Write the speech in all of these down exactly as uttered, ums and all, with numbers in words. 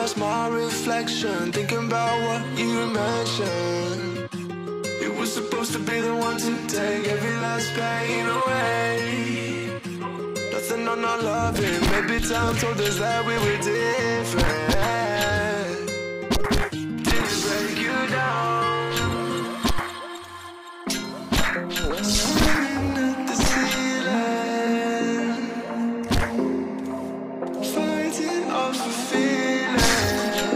lost my reflection, thinking about what you mentioned. You were supposed to be the one to take every last pain away. Nothing on our loving, maybe time told us that we were different. Did it break you down? Sitting at the ceiling, fighting off the feeling.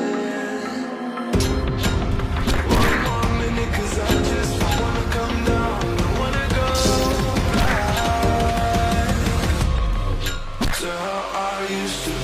One more minute, cause I just don't wanna come down. Don't wanna go back to how I used to be.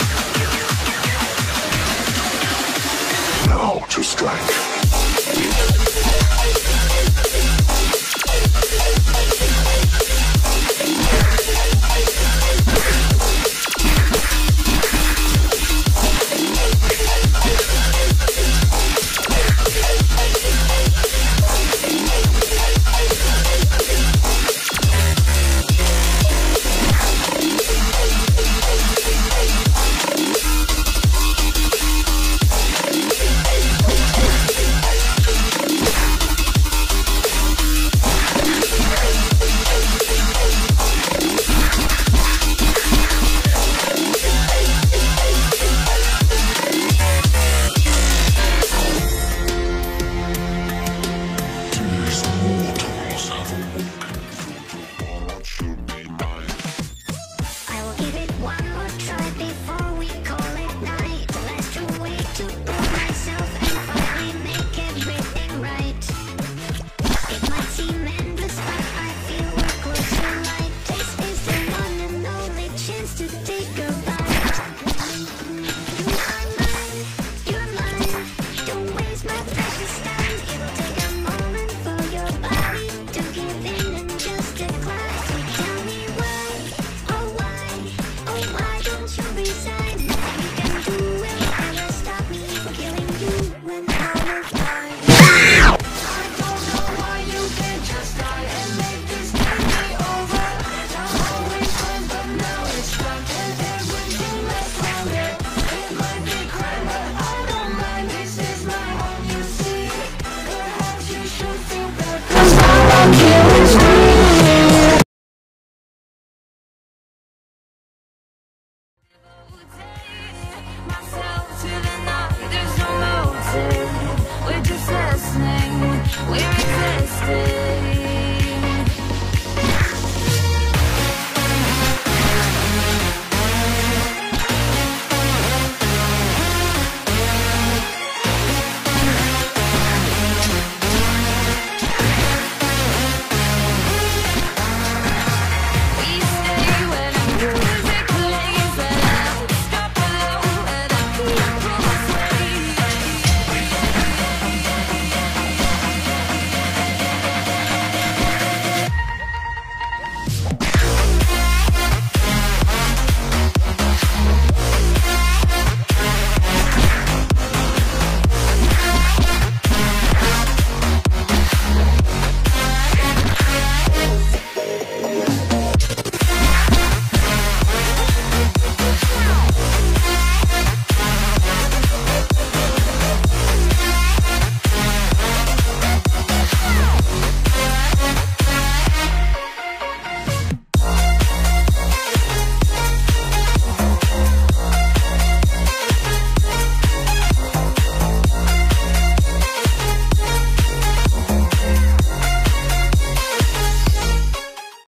To strike.